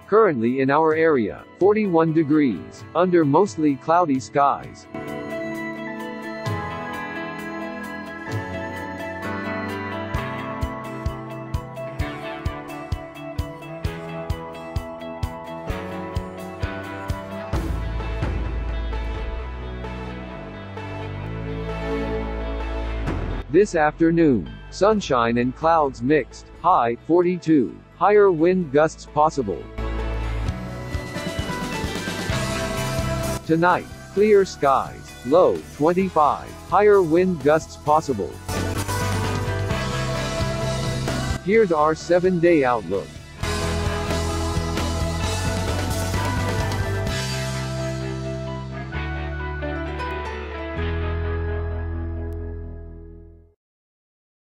Currently in our area, 41 degrees, under mostly cloudy skies. This afternoon, sunshine and clouds mixed, high 42, higher wind gusts possible. Tonight, clear skies, low 25, higher wind gusts possible. Here's our 7-day outlook.